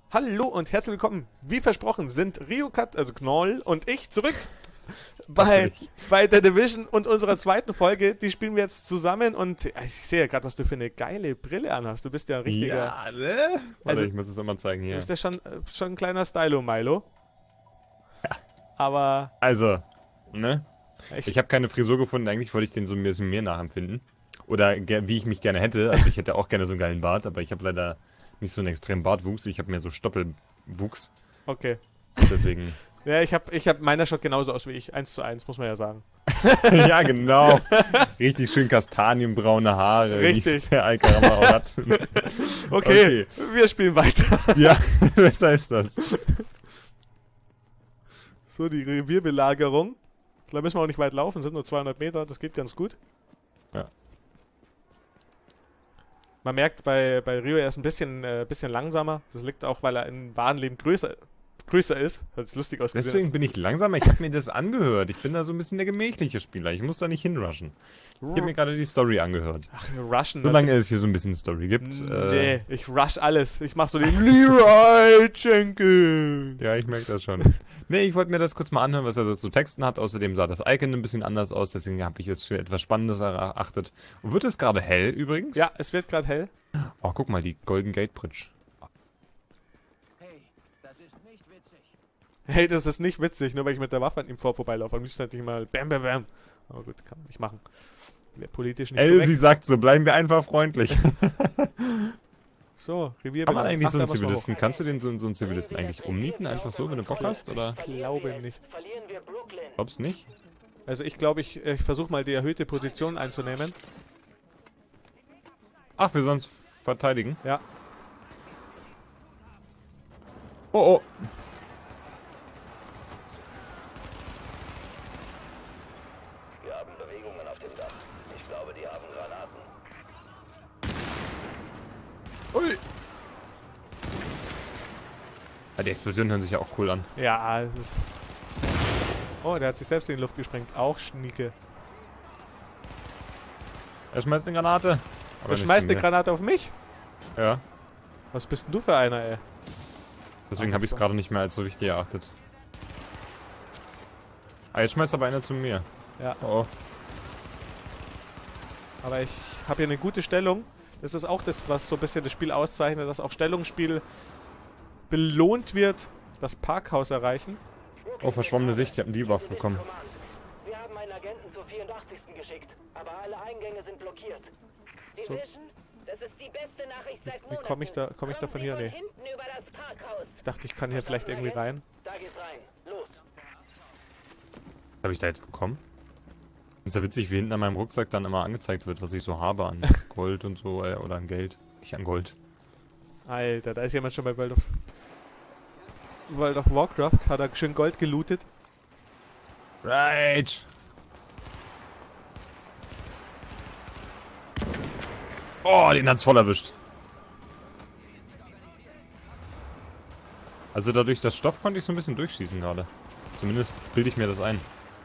Hallo und herzlich willkommen. Wie versprochen sind Ryokat, also Knoll und ich zurück bei der Division und unserer zweiten Folge. Die spielen wir jetzt zusammen und ich sehe ja gerade, was du für eine geile Brille anhast. Du bist ja ein richtiger... Ja, ne? Warte, Also, ich muss es nochmal zeigen hier. Du bist ja schon ein kleiner Stylo-Milo. Ja. Aber... Also, ne? Ich Ich habe keine Frisur gefunden. Eigentlich wollte ich den so ein bisschen mehr nachempfinden. Oder wie ich mich gerne hätte. Also ich hätte auch gerne so einen geilen Bart, aber ich habe leider nicht so einen extremen Bartwuchs. Ich habe mehr so Stoppelwuchs. Okay. Deswegen... Ja, ich hab meiner schaut genauso aus wie ich. 1:1, muss man ja sagen. Ja, genau. Richtig schön kastanienbraune Haare. Richtig. Wie es der Alcarama auch hat. Okay, wir spielen weiter. Ja, besser ist das. So, die Revierbelagerung. Da müssen wir auch nicht weit laufen, sind nur 200 Meter, das geht ganz gut. Ja. Man merkt bei Rio, er ist ein bisschen langsamer. Das liegt auch, weil er im wahren Leben größer ist. Hat es lustig ausgesehen. Deswegen bin ich langsamer. Ich habe mir das angehört. Ich bin da so ein bisschen der gemächliche Spieler. Ich muss da nicht hinrushen. Ich habe mir gerade die Story angehört. Ach, rushen. Solange es hier so ein bisschen Story gibt. Nee, ich rush alles. Ich mach so den Leroy Jenkins. Ja, ich merke das schon. Nee, ich wollte mir das kurz mal anhören, was er so zu Texten hat. Außerdem sah das Icon ein bisschen anders aus. Deswegen habe ich es für etwas Spannendes erachtet. Und wird es gerade hell übrigens? Ja, es wird gerade hell. Oh, guck mal, die Golden Gate Bridge. Hey, das ist nicht witzig, nur weil ich mit der Waffe an ihm vorbeilaufe. Am liebsten hätte ich mal bam, bam, bam. Aber gut, kann man nicht machen. Wäre politisch nicht Elsie korrekt. sagt so, bleiben wir einfach freundlich. So, Revier. Kann man eigentlich so einen Zivilisten, kannst du den so einen Zivilisten eigentlich umnieten? Einfach so, wenn du Bock hast? Oder? Ich glaube nicht. Glaubst nicht? Also ich glaube, ich versuche mal die erhöhte Position einzunehmen. Ach, wir sollen uns verteidigen? Ja. Oh, oh. Wir haben Bewegungen auf dem Dach. Ich glaube, die haben Granaten. Ui. Ja, die Explosionen hören sich ja auch cool an. Ja, es ist... Oh, der hat sich selbst in die Luft gesprengt. Auch Schnieke. Er schmeißt eine Granate. Er schmeißt eine Granate auf mich? Ja. Was bist denn du für einer, ey? Deswegen habe ich es gerade nicht mehr als so wichtig erachtet. Ah, jetzt schmeißt aber einer zu mir. Ja. Oh. Aber ich habe hier eine gute Stellung. Das ist auch das, was so ein bisschen das Spiel auszeichnet, dass auch Stellungsspiel belohnt wird, das Parkhaus erreichen. Oh, verschwommene Sicht. Ich habe einen Debuff bekommen. Wir haben einen Agenten zur 84. geschickt, aber alle Eingänge sind blockiert. So. Das ist die beste Nachricht seit Wie komme ich da von hier? Nee. Ich dachte, ich kann hier vielleicht irgendwie rein. Da geht's rein. Los. Was habe ich da jetzt bekommen? Ist ja witzig, wie hinten an meinem Rucksack dann immer angezeigt wird, was ich so habe an Gold und so, oder an Geld. Nicht an Gold. Alter, da ist jemand schon bei World of Warcraft. Hat er schön Gold gelootet. Rage! Oh, den hat's voll erwischt. Also dadurch das Stoff konnte ich so ein bisschen durchschießen gerade. Zumindest bilde ich mir das ein.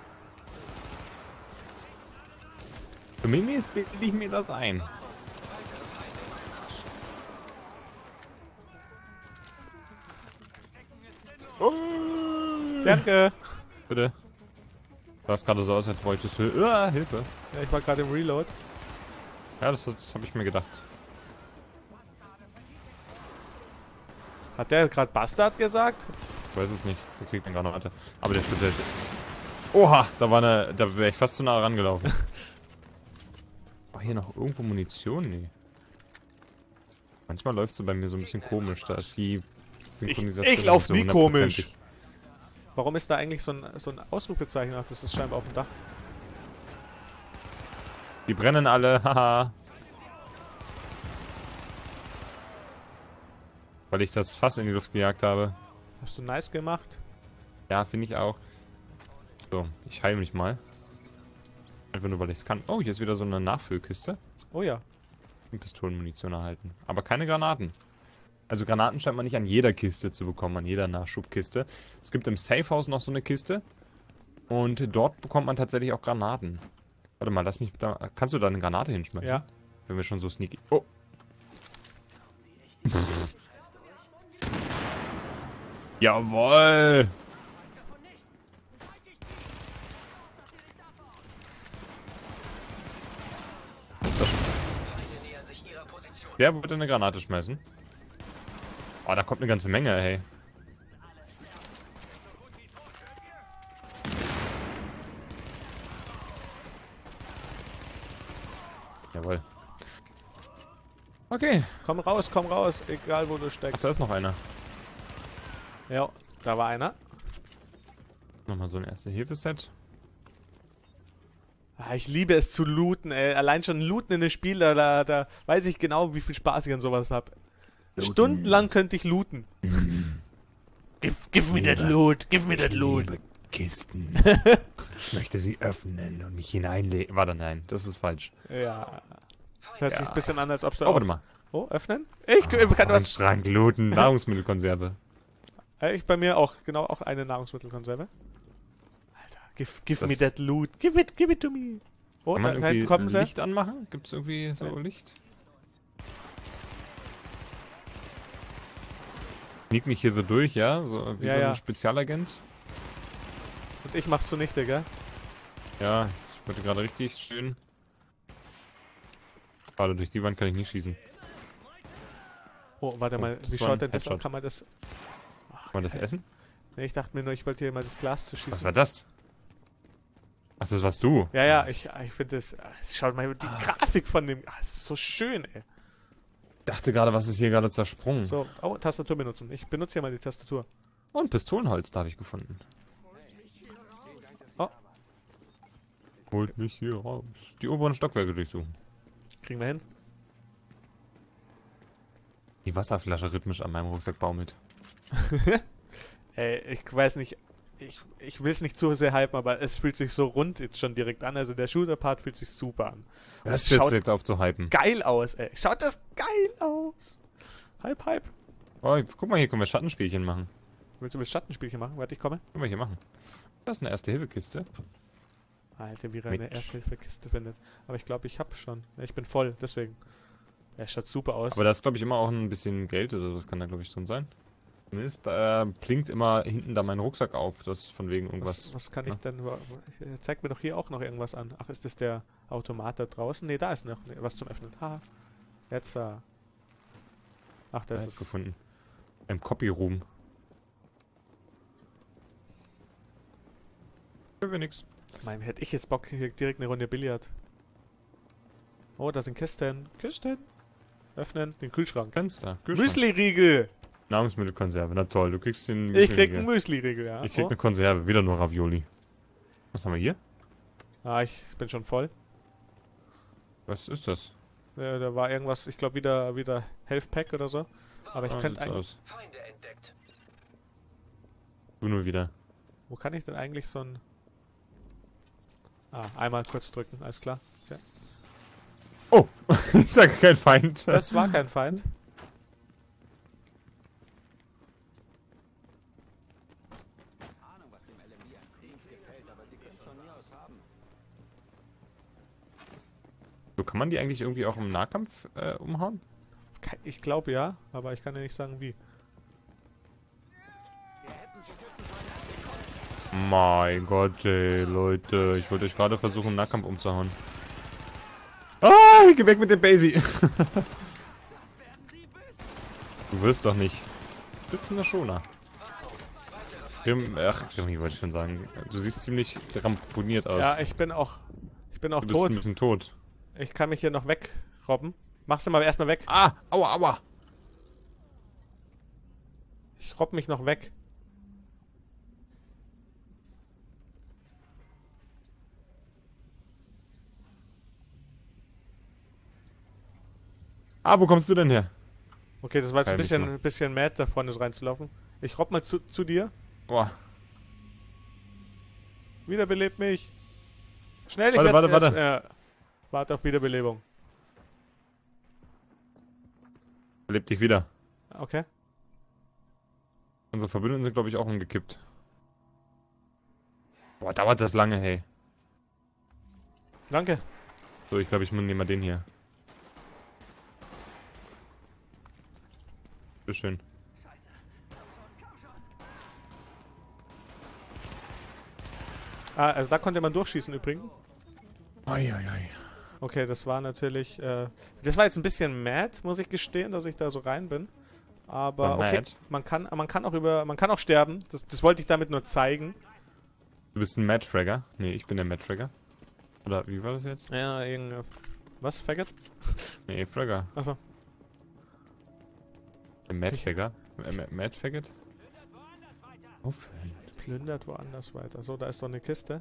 Zumindest bilde ich mir das ein. Oh. Danke! Bitte. Du sahst gerade so aus, als wolltest du... Hilfe. Ja, ich war gerade im Reload. Ja, das habe ich mir gedacht. Hat der gerade Bastard gesagt? Ich weiß es nicht. Der kriegt eine Granate. Aber der stimmt jetzt. Oha, da wäre ich fast zu nah rangelaufen. War hier noch irgendwo Munition? Nee. Manchmal läuft es so bei mir so ein bisschen komisch. Da ist die Synchronisation. Ich lauf nie nicht so komisch. 100%ig. Warum ist da eigentlich so ein Ausrufezeichen? Ach, das ist scheinbar auf dem Dach. Die brennen alle, haha. Weil ich das Fass in die Luft gejagt habe. Hast du nice gemacht? Ja, finde ich auch. So, ich heile mich mal. Einfach nur, weil ich es kann. Oh, hier ist wieder so eine Nachfüllkiste. Oh ja. Und Pistolenmunition erhalten. Aber keine Granaten. Also Granaten scheint man nicht an jeder Kiste zu bekommen, an jeder Nachschubkiste. Es gibt im Safehouse noch so eine Kiste. Und dort bekommt man tatsächlich auch Granaten. Warte mal, lass mich da... Kannst du da eine Granate hinschmeißen? Ja. Wenn wir schon so sneaky... Oh! Jawohl! Der wollte eine Granate schmeißen. Oh, da kommt eine ganze Menge, hey. Jawohl. Okay. Komm raus, egal wo du steckst. Ach, da ist noch einer. Ja, da war einer. Nochmal so ein Erste-Hilfe-Set. Ah, ich liebe es zu looten, ey. Allein schon looten in einem Spiel, da weiß ich genau, wie viel Spaß ich an sowas habe. Stundenlang könnte ich looten. Give me that loot, give me that loot. Liebe Kisten. Ich möchte sie öffnen und mich hineinlegen. Warte, nein, das ist falsch. Ja. Hört sich Ja. ein bisschen an, als ob du Oh, warte mal. Oh, öffnen? Ich kann was. Schrank looten, Nahrungsmittelkonserve. Ich bei mir auch, genau, auch eine Nahrungsmittelkonserve. Alter, give me Das- that loot. Give it to me. Oh, Kann da man hinten irgendwie kommen sie. Licht anmachen? Gibt es irgendwie so Nee. Licht? Sneak mich hier so durch, ja? So wie Ja, so ein ja. Spezialagent. Und ich mach's zunichte, gell? Ja, ich wollte gerade richtig schön. Schade, durch die Wand kann ich nicht schießen. Oh, warte Oh, mal, das wie war ein schaut denn das aus? Headshot. Kann man das... Kann man das essen? Nee, ich dachte mir nur, ich wollte hier mal das Glas zu Was schießen. war das? Ach, das warst du. Ja, ich finde das... Schaut mal die Grafik von dem... es ist so schön, ey. Dachte gerade, was ist hier gerade zersprungen? So, oh, Tastatur benutzen. Ich benutze hier mal die Tastatur. Und Pistolenholz, da habe ich gefunden. Oh. Holt mich hier raus. Die oberen Stockwerke durchsuchen. Kriegen wir hin. Die Wasserflasche rhythmisch an meinem Rucksack baumelt. Ey, ich weiß nicht... Ich will es nicht zu sehr hypen, aber es fühlt sich so rund jetzt schon direkt an. Also der Shooter-Part fühlt sich super an. Und Hörst es du schaut jetzt auf zu hypen? geil aus, ey. Schaut das geil aus. Hype. Oh, guck mal, hier können wir Schattenspielchen machen. Willst du das Schattenspielchen machen? Warte, ich komme. Können wir hier machen. Das ist eine Erste-Hilfe-Kiste. Alter, wie er Mit- eine Erste-Hilfe-Kiste findet. Aber ich glaube, ich habe schon. Ja, ich bin voll, deswegen. Er schaut super aus. Aber da ist, glaube ich, immer auch ein bisschen Geld oder sowas kann da, glaube ich, drin sein. Zumindest blinkt immer hinten da mein Rucksack auf, das von wegen irgendwas. Was kann ich ne? denn... Zeig mir doch hier auch noch irgendwas an. Ach, ist das der Automat da draußen? Ne, da ist noch was zum Öffnen. Haha. Jetzt da. Ach, da Da ist ist es. gefunden. Im Copy-Room. Für wir nix. Mein, hätte ich jetzt Bock, hier direkt eine Runde Billard. Oh, da sind Kisten. Kisten. Öffnen. Den Kühlschrank. Fenster. Kühlschrank. Müsli-Riegel. Nahrungsmittelkonserve. Na toll, du kriegst den. Ich krieg einen Müsli-Riegel. Müsli-Riegel, ja. Ich krieg Oh. eine Konserve. Wieder nur Ravioli. Was haben wir hier? Ah, ich bin schon voll. Was ist das? Da war irgendwas, ich glaube wieder Health Pack oder so. Aber ich Ah, könnte sieht's eigentlich... aus. Feinde entdeckt. Du nur wieder. Wo kann ich denn eigentlich so ein... Ah, einmal kurz drücken, alles klar. Okay. Oh! Ich sag kein Feind. Das war kein Feind. Ahnung, was dem LMI an Queens gefällt, aber sie können es von mir aus haben. So, kann man die eigentlich irgendwie auch im Nahkampf umhauen? Ich glaube ja, aber ich kann dir nicht sagen wie. Mein Gott, ey, Leute. Ich wollte euch gerade versuchen, im Nahkampf umzuhauen. Ah, geh weg mit dem Basie. Du wirst doch nicht. Schützender Schoner. Grimmi wollte ich schon sagen. Du siehst ziemlich ramponiert aus. Ja, ich bin auch du bist tot. ein bisschen tot. Ich kann mich hier noch wegrobben. Mach's mal erstmal weg. Ah, aua, aua. Ich robb mich noch weg. Ah, wo kommst du denn her? Okay, das war jetzt Kein ein bisschen mad, da vorne so reinzulaufen. Ich robb mal zu dir. Boah. Wiederbelebt mich. Schnell, ich Warte, werd warte. erst- warte auf Wiederbelebung. Lebt dich wieder. Okay. Unsere Verbündeten sind, glaube ich, auch umgekippt. Boah, dauert das lange, hey. Danke. So, ich glaube, ich nehme mal den hier. Bitteschön. Ah, also da konnte man durchschießen übrigens. Eieiei. Okay, das war natürlich, das war jetzt ein bisschen mad, muss ich gestehen, dass ich da so rein bin. Aber War okay, mad? man kann auch sterben. Das wollte ich damit nur zeigen. Du bist ein Mad-Fragger? Nee, ich bin der Mad-Fragger. Oder wie war das jetzt? Ja, was? Faggot? Nee, Fragger. Achso. Der Mad-Fragger? Mad-Faggot? Aufhören. Plündert woanders weiter. So, da ist doch eine Kiste.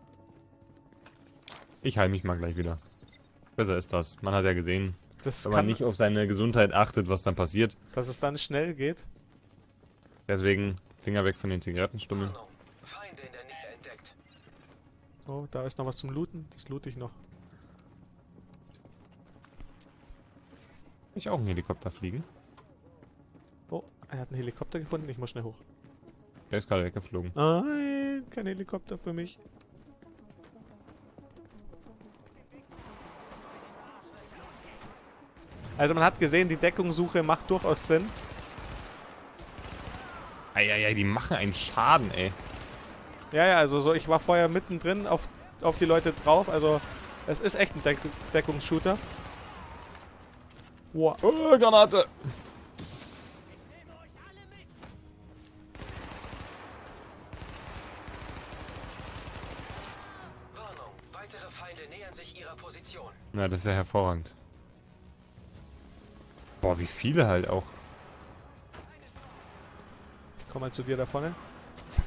Ich heile mich mal gleich wieder. Besser ist das. Man hat ja gesehen, Das wenn man nicht auf seine Gesundheit achtet, was dann passiert. dass es dann schnell geht. Deswegen Finger weg von den Zigarettenstummeln. Feinde in der Nähe entdeckt. Oh, da ist noch was zum Looten. Das loote ich noch. Ich auch einen Helikopter fliegen. Oh, er hat einen Helikopter gefunden. Ich muss schnell hoch. Der ist gerade weggeflogen. Nein, kein Helikopter für mich. Also man hat gesehen, die Deckungssuche macht durchaus Sinn. Eieiei, die machen einen Schaden, ey. Ja, also so, ich war vorher mittendrin auf die Leute drauf. Also es ist echt ein Deckungsshooter. Wow. Oh, Granate! Warnung, weitere Feinde nähern sich ihrer Position. Na, das ist ja hervorragend. Boah, wie viele halt auch. Ich komme mal zu dir da vorne. Zack.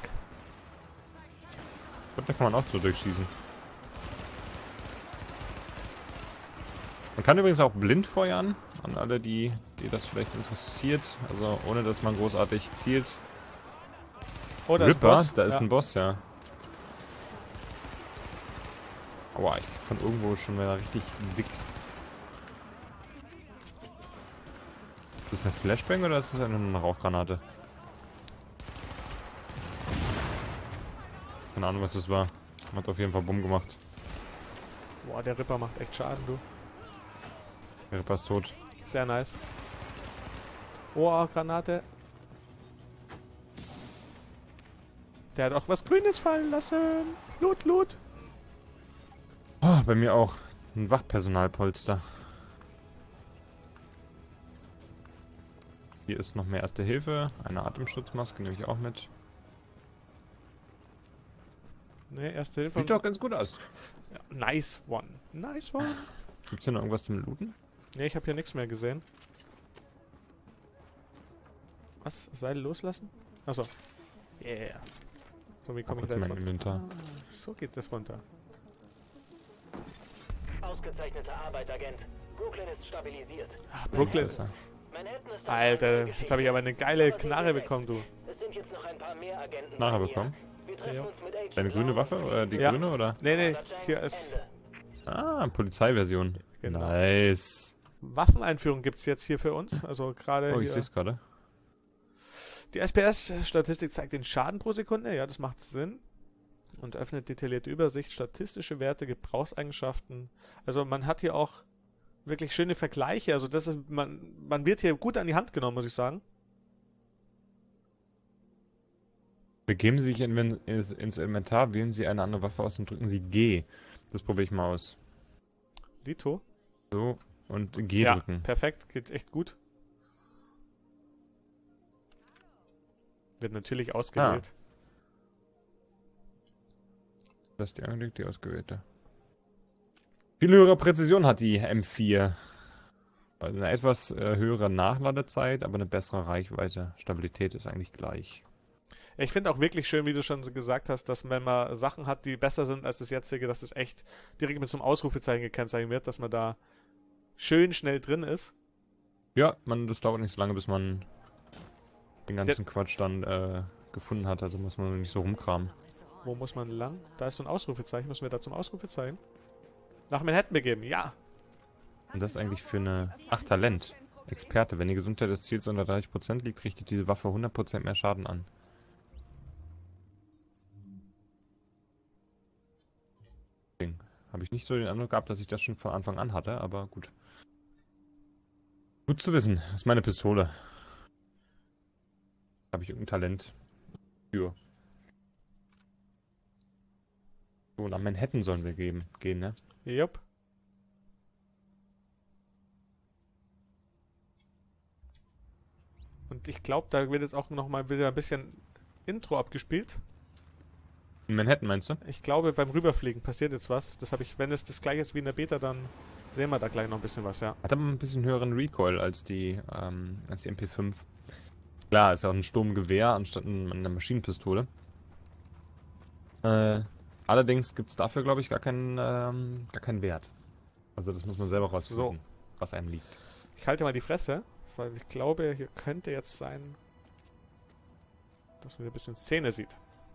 Ich glaube, da kann man auch so durchschießen. Man kann übrigens auch blind feuern. An alle, die das vielleicht interessiert. Also ohne, dass man großartig zielt. Oh, da ist Ripper, Boss. da ist Ja. ein Boss, ja. Aua, ich krieg von irgendwo schon wieder richtig dick. Ist das eine Flashbang oder ist das eine Rauchgranate? Keine Ahnung, was das war. Hat auf jeden Fall Bumm gemacht. Boah, der Ripper macht echt Schaden, du. Der Ripper ist tot. Sehr nice. Oh, Granate. Der hat auch was Grünes fallen lassen. Loot, Loot. Oh, bei mir auch. Ein Wachpersonalpolster. Hier ist noch mehr Erste Hilfe. Eine Atemschutzmaske nehme ich auch mit. Ne, erste Hilfe. Sieht doch ganz gut aus. Ja, nice one. Nice one. Gibt's hier noch irgendwas zum Looten? Ne, ich habe hier nichts mehr gesehen. Was? Seil loslassen? Achso. Yeah. So, wie komme ich Kurz da in jetzt mein runter? Inventar. So geht das runter. Ausgezeichnete Arbeit, Agent. Brooklyn ist stabilisiert. Ah, Brooklyn. Besser. Manhattan ist Alter, jetzt habe ich aber eine geile Knarre bekommen, du. Es sind jetzt noch ein paar mehr Agenten. Knarre bei mir. bekommen? Wir treffen Ja. uns mit Agent Deine grüne Brown Waffe? und Oder die Ja. grüne, oder? Nee, Chang. hier ist... Ende. Ah, Polizeiversion. Genau. Nice. Waffeneinführung gibt es jetzt hier für uns. Also gerade Oh, ich hier. sehe es gerade. Die SPS-Statistik zeigt den Schaden pro Sekunde. Ja, das macht Sinn. Und öffnet detaillierte Übersicht, statistische Werte, Gebrauchseigenschaften. Also man hat hier auch wirklich schöne Vergleiche. Also das ist, man wird hier gut an die Hand genommen, muss ich sagen. Begeben Sie sich ins Inventar, wählen Sie eine andere Waffe aus und drücken Sie G. Das probiere ich mal aus. Lito. So, und G Ja, drücken. perfekt. Geht echt gut. Wird natürlich ausgewählt. Das ist die angelegt, die ausgewählte. Viel höhere Präzision hat die M4. Also eine etwas höhere Nachladezeit, aber eine bessere Reichweite. Stabilität ist eigentlich gleich. Ich finde auch wirklich schön, wie du schon so gesagt hast, dass wenn man Sachen hat, die besser sind als das jetzige, dass es echt direkt mit so einem Ausrufezeichen gekennzeichnet wird, dass man da schön schnell drin ist. Ja, das dauert nicht so lange, bis man den ganzen Quatsch dann gefunden hat. Also muss man nicht so rumkramen. Wo muss man lang? Da ist so ein Ausrufezeichen. Müssen wir da zum Ausrufezeichen? Nach Manhattan begeben, ja. Und das eigentlich für eine... Ach, Talent. Experte. Wenn die Gesundheit des Ziels unter 30% liegt, richtet diese Waffe 100% mehr Schaden an. Habe ich nicht so den Eindruck gehabt, dass ich das schon von Anfang an hatte, aber gut. Gut zu wissen. Das ist meine Pistole. Habe ich irgendein Talent für. So, nach Manhattan sollen wir gehen, ne? Jupp. Und ich glaube, da wird jetzt auch nochmal wieder ein bisschen Intro abgespielt. In Manhattan meinst du? Ich glaube, beim Rüberfliegen passiert jetzt was. Das habe ich, wenn es das gleiche ist wie in der Beta, dann sehen wir da gleich noch ein bisschen was, ja. Hat aber ein bisschen höheren Recoil als die MP5. Klar, ist ja auch ein Sturmgewehr anstatt einer Maschinenpistole. Allerdings gibt es dafür, glaube ich, gar keinen Wert. Also das muss man selber rausfinden, was einem liegt. Ich halte mal die Fresse, weil ich glaube, hier könnte jetzt sein, dass man ein bisschen Szene sieht.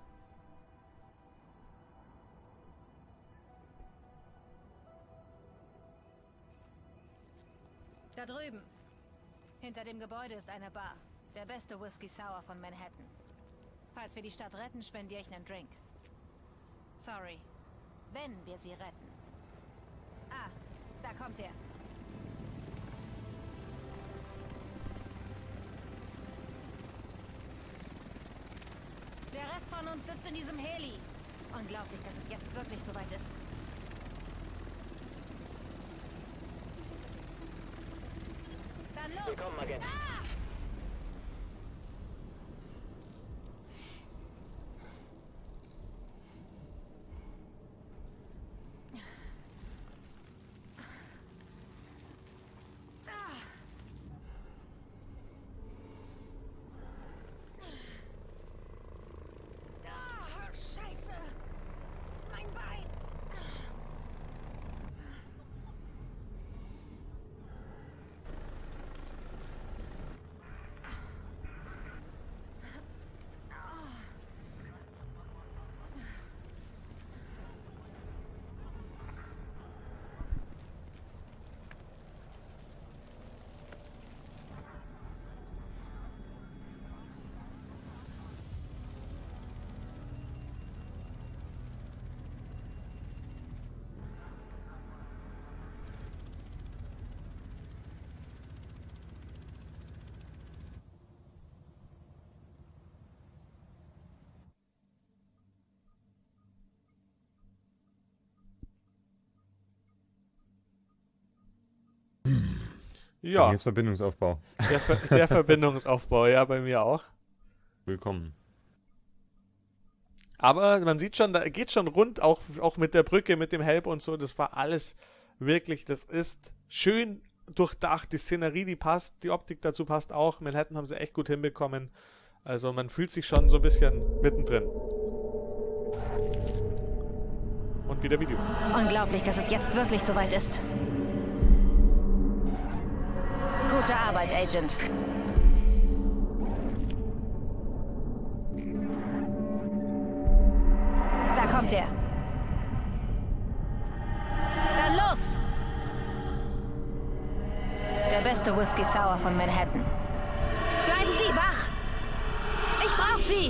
Da drüben. Hinter dem Gebäude ist eine Bar. Der beste Whisky Sour von Manhattan. Falls wir die Stadt retten, spendiere ich einen Drink. Sorry. Wenn wir sie retten. Ah, da kommt er. Der Rest von uns sitzt in diesem Heli. Unglaublich, dass es jetzt wirklich soweit ist. Dann los! Willkommen, Agent. Scheiße! Mein Bein! Ja, Jetzt Verbindungsaufbau. der Verbindungsaufbau, ja, bei mir auch. Willkommen. Aber man sieht schon, da geht schon rund, auch mit der Brücke, mit dem Help und so. Das war alles wirklich, das ist schön durchdacht. Die Szenerie, die passt, die Optik dazu passt auch. Manhattan haben sie echt gut hinbekommen. Also man fühlt sich schon so ein bisschen mittendrin. Und wieder Video. Unglaublich, dass es jetzt wirklich soweit ist. Gute Arbeit, Agent. Da kommt er. Dann los! Der beste Whisky Sour von Manhattan. Bleiben Sie wach! Ich brauch Sie!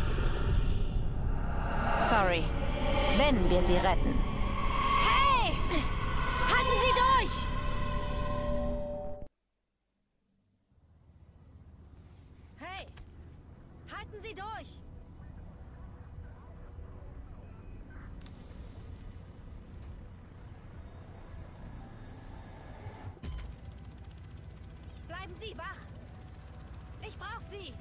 Sorry. Wenn wir sie retten. Hey! Halten Sie durch! Hey! Halten Sie durch! Bleiben Sie wach! Ich brauch Sie!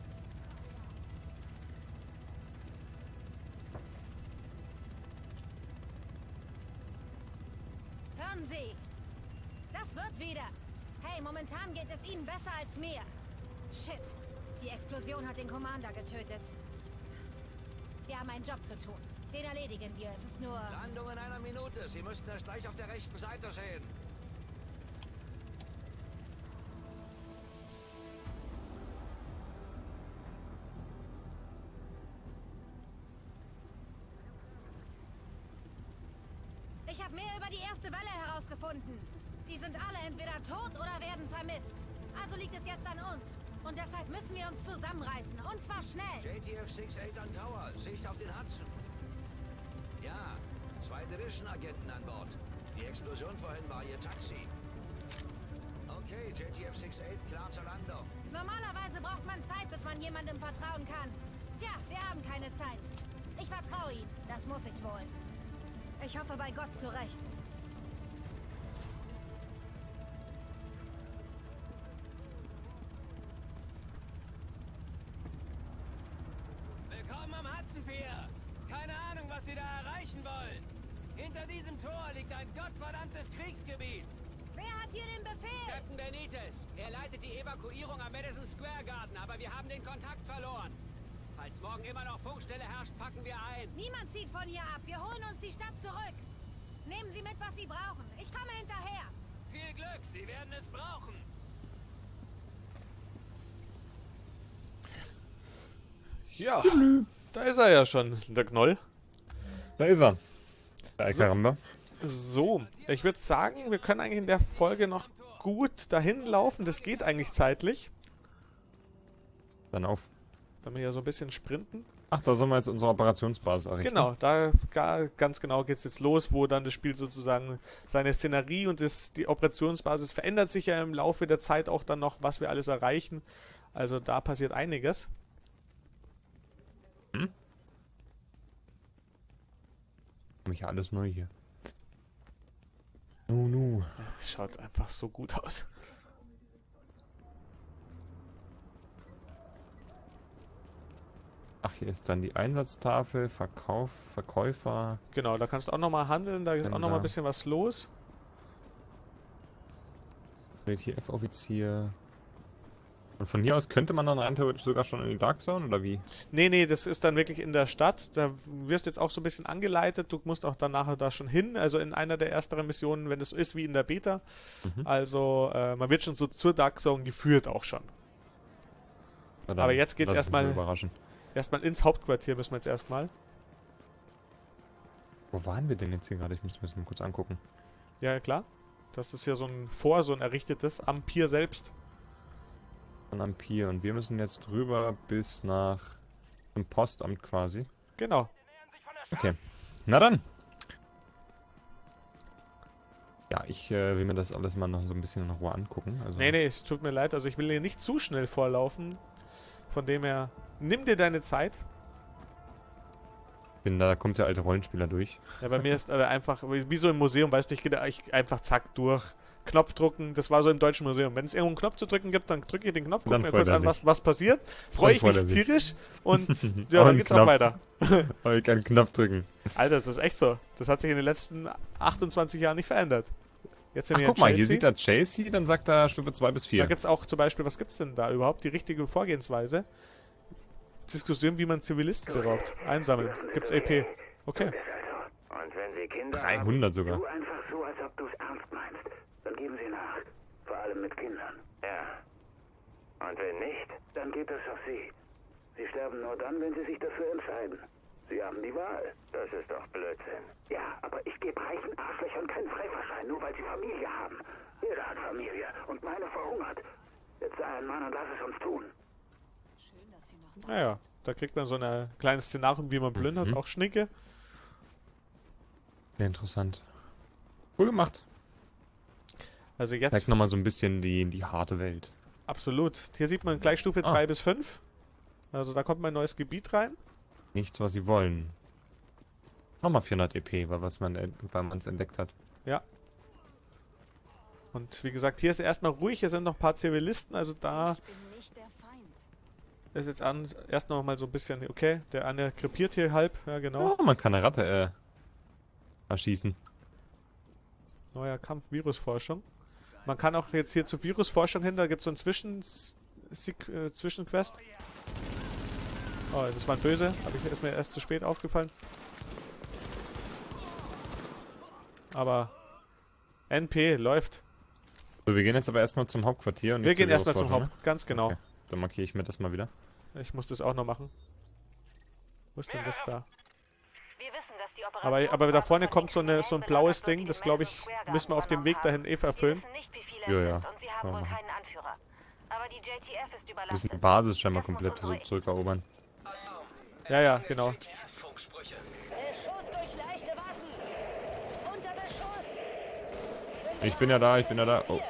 Hören Sie! Das wird wieder! Hey, momentan geht es Ihnen besser als mir! Shit! Die Explosion hat den Commander getötet. Wir haben einen Job zu tun. Den erledigen wir. Es ist nur... Landung in einer Minute. Sie müssten es gleich auf der rechten Seite sehen. Ich habe mehr über die erste Welle herausgefunden. Die sind alle entweder tot oder werden vermisst. Also liegt es jetzt an uns. Und deshalb müssen wir uns zusammenreißen. Und zwar schnell. JTF 68 an Tower. Sicht auf den Hudson. Ja, 2 Division-Agenten an Bord. Die Explosion vorhin war ihr Taxi. Okay, JTF 68 klar zur Landung. Normalerweise braucht man Zeit, bis man jemandem vertrauen kann. Tja, wir haben keine Zeit. Ich vertraue Ihnen. Das muss ich wohl. Ich hoffe bei Gott zurecht. Willkommen am Hudson Pier. Keine Ahnung, was Sie da erreichen wollen. Hinter diesem Tor liegt ein gottverdammtes Kriegsgebiet. Wer hat hier den Befehl? Captain Benitez. Er leitet die Evakuierung am Madison Square Garden, aber wir haben den Kontakt verloren. Falls morgen immer noch Funkstelle herrscht, packen wir ein. Niemand zieht von hier ab. Wir holen uns die Stadt zurück. Nehmen Sie mit, was Sie brauchen. Ich komme hinterher. Viel Glück, Sie werden es brauchen. Ja, da ist er ja schon, der Knoll. Da ist er. Der So. Eikaramba. So, ich würde sagen, wir können eigentlich in der Folge noch gut dahin laufen. Das geht eigentlich zeitlich. Dann auf. Wenn wir hier so ein bisschen sprinten. Ach, da sollen wir jetzt unsere Operationsbasis errichten. Genau, ganz genau geht es jetzt los, wo dann das Spiel sozusagen seine Szenerie und die Operationsbasis verändert sich ja im Laufe der Zeit auch dann noch, was wir alles erreichen. Also da passiert einiges. Für mich alles neu hier. No. Es schaut einfach so gut aus. Ach, hier ist dann die Einsatztafel, Verkäufer. Genau, da kannst du auch nochmal handeln, da ist auch nochmal ein bisschen was los. WTF-Offizier. Und von hier aus könnte man dann rein theoretisch sogar schon in die Dark Zone, oder wie? Nee, das ist dann wirklich in der Stadt. Da wirst du jetzt auch so ein bisschen angeleitet. Du musst auch dann nachher da schon hin. Also in einer der ersteren Missionen, wenn es so ist wie in der Beta. Also man wird schon so zur Dark Zone geführt auch schon. Na dann, Aber jetzt geht's lass mich mal erstmal überraschen. ins Hauptquartier müssen wir jetzt erstmal. Wo waren wir denn jetzt hier gerade? Ich muss mir das mal kurz angucken. Ja, klar. Das ist ja so ein so ein errichtetes am Pier selbst. Am Pier. Und wir müssen jetzt rüber bis nach zum Postamt quasi. Genau. Okay. Na dann. Ja, ich will mir das alles mal noch so ein bisschen in Ruhe angucken. Also Nee, es tut mir leid. Also ich will hier nicht zu schnell vorlaufen. Von dem her, nimm dir deine Zeit. da kommt der alte Rollenspieler durch. Ja, bei mir ist aber einfach, wie so im Museum, weißt du, ich gehe einfach zack durch. Knopf drücken, das war so im Deutschen Museum. Wenn es irgendwo einen Knopf zu drücken gibt, dann drücke ich den Knopf, gucke mir kurz an, was passiert. Freue ich mich tierisch und ja, dann geht's auch weiter. Aber ich kann einen Knopf drücken. Alter, das ist echt so. Das hat sich in den letzten 28 Jahren nicht verändert. Jetzt sind Ach, wir guck in mal, Chelsea. hier sieht er Chelsea, dann sagt er Stufe 2 bis 4. Da gibt es auch zum Beispiel, was gibt es denn da überhaupt? Die richtige Vorgehensweise. Diskussion, wie man Zivilisten beraubt. Einsammeln. Gibt's EP. Okay. Und wenn Sie Kinder 300 haben, sogar. tu einfach so, als ob du es ernst meinst. Dann geben Sie nach. Vor allem mit Kindern. Ja. Und wenn nicht, dann geht es auf Sie. Sie sterben nur dann, wenn Sie sich dafür entscheiden. Sie haben die Wahl. Das ist doch Blödsinn. Ja, aber ich gebe reichen Arschlöchern keinen Freifahrschein, nur weil sie Familie haben. Jeder hat Familie und meine verhungert. Jetzt sei ein Mann und lass es uns tun. Schön, dass Sie noch Naja, da kriegt man so ein kleines Szenario, wie man plündert. Auch Schnicke. Sehr interessant. Cool gemacht. Also jetzt Zeigt nochmal so ein bisschen die harte Welt. absolut. Hier sieht man gleich Stufe 3 bis 5. Also da kommt mein neues Gebiet rein. Nichts, was sie wollen. Nochmal 400 EP, weil man es entdeckt hat. Ja. Und wie gesagt, hier ist erstmal ruhig. Hier sind noch ein paar Zivilisten. Also da Ich bin nicht der Feind. ist jetzt erst noch mal so ein bisschen, okay, der eine krepiert hier halb. Ja, genau. Oh, man kann eine Ratte erschießen. Neuer Kampf, Virusforschung. Man kann auch jetzt hier zur Virusforschung hin. Da gibt es so ein Zwischenquest. Oh, das war ein Böse. Ist mir erst zu spät aufgefallen. Aber NP läuft. So, wir gehen jetzt aber erstmal zum Hauptquartier. Und Wir nicht gehen zur erstmal zum Virusforschung, Haupt. Ganz genau. Okay. Dann markiere ich mir das mal wieder. Ich muss das auch noch machen. Wo ist denn das da? Wir wissen, dass die Aber da vorne kommt so ein blaues Ding. Das, glaube ich, müssen wir auf dem Weg dahin erfüllen. Ja. Und sie haben wohl machen. keinen Anführer. Aber die JTF ist Wir müssen die überlastet. Basis scheinbar komplett zurückerobern. Ja, genau. Funksprüche. Beschuss durch leichte Waffen! Unter Beschuss! Ich bin ja da. Oh. JTF, hört ihr uns?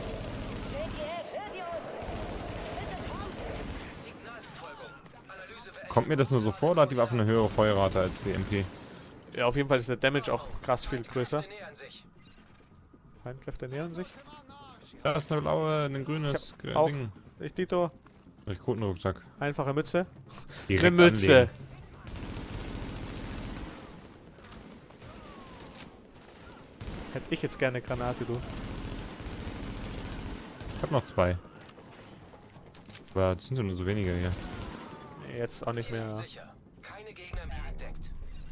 Bitte kommt! Signalverfolgung. Analyse beendet. Kommt mir das nur so vor, oder hat die Waffe eine höhere Feuerrate als die MP? Ja, auf jeden Fall ist der Damage auch krass viel größer. Feindkräfte nähern sich. Da ist eine blaue, ein grünes Auch. Ding. Ich, Dito. Rekrutenrucksack. Einfache Mütze. Direkt Eine Mütze. anlegen. Hätte ich jetzt gerne Granate, du. Ich hab noch 2. Aber das sind ja nur so wenige hier. Nee, jetzt auch nicht mehr. Keine Gegner mehr entdeckt.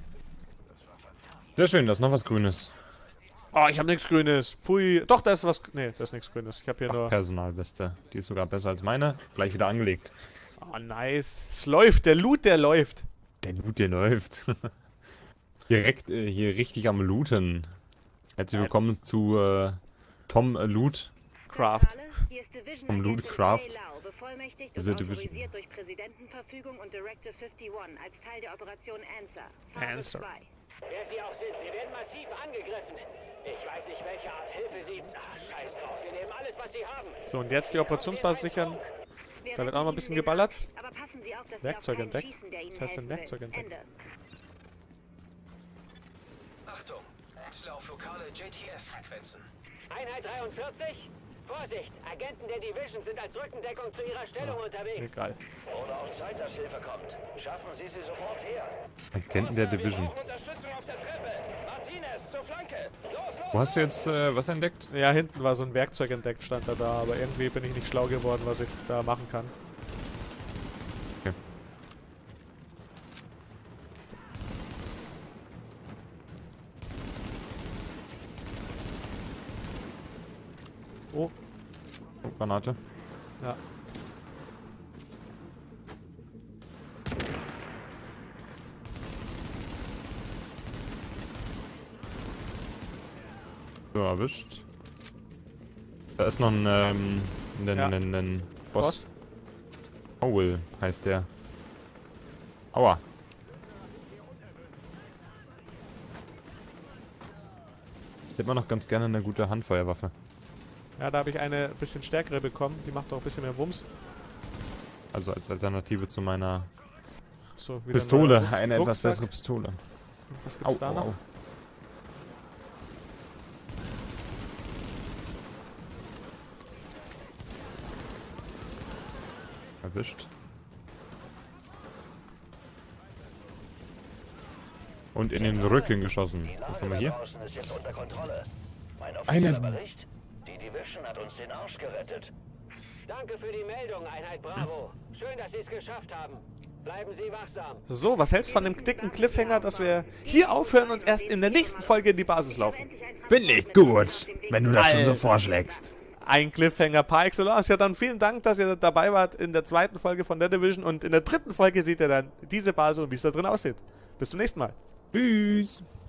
Sehr schön, da ist noch was Grünes. Oh, ich habe nichts Grünes. Pfui. Doch, da ist was. Nee, da ist nichts Grünes. Ich habe hier nur. Personalweste. Die ist sogar besser als meine. Gleich wieder angelegt. Oh, nice. Es läuft. Der Loot, der läuft. Der Loot, der läuft. Direkt hier richtig am Looten. Herzlich willkommen zu Tom Loot. Craft. Vom Loot Craft. Diese Division. Durch Präsidentenverfügung und Directive 51 als Teil der Operation Answer. Answer. Wer sie auch sind, sie werden massiv angegriffen. Ich weiß nicht, welche Art Hilfe sie... Ach, scheiß drauf, wir nehmen alles, was sie haben. So, und jetzt die Operationsbasis sichern. Da wird auch noch ein bisschen geballert. Aber passen Sie auf, dass Werkzeug Sie auf keinen entdeckt. schießen, der Ihnen Was heißt denn helfen Werkzeug will. entdeckt? Ende. Achtung, wechsle auf lokale JTF-Frequenzen. Einheit 43? Vorsicht, Agenten der Division sind als Rückendeckung zu ihrer Stellung unterwegs. Egal. Wurde auch Zeit, dass Hilfe kommt. Schaffen Sie sie sofort her. Agenten der Division. Unterstützung auf der Treppe. Martinez, zur Flanke. Los, Wo hast du jetzt was entdeckt? Ja, hinten war so ein Werkzeug entdeckt, stand da, aber irgendwie bin ich nicht schlau geworden, was ich da machen kann. Okay. Oh, Oh, Granate. ja. So, erwischt. Da ist noch ein Boss. Boss? Owl heißt der. Aua. Ich hätte man noch ganz gerne eine gute Handfeuerwaffe. Ja, da habe ich eine bisschen stärkere bekommen. Die macht auch ein bisschen mehr Wumms. Also als Alternative zu meiner So, wieder Pistole. neuer Eine etwas Rucksack. bessere Pistole. Was gibt's da noch? Erwischt. Und in den Rücken geschossen. Was haben wir hier? Draußen ist jetzt unter Kontrolle. Mein Eine- offizieller Bericht? Die Division hat uns den Arsch gerettet. Danke für die Meldung, Einheit Bravo. Schön, dass Sie es geschafft haben. Bleiben Sie wachsam. So, was hältst du von dem dicken Cliffhanger, dass wir hier aufhören und erst in der nächsten Folge in die Basis laufen? Finde ich gut, wenn du das schon so Alter. vorschlägst. Ein Cliffhanger par excellence. Ja, dann vielen Dank, dass ihr dabei wart in der zweiten Folge von The Division und in der dritten Folge seht ihr dann diese Basis und wie es da drin aussieht. Bis zum nächsten Mal. Tschüss.